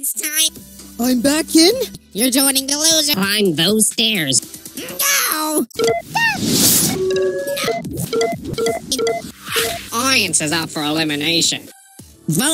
It's time. I'm back in. You're joining the loser. Climb those stairs. Go! Audience is up for elimination. Vote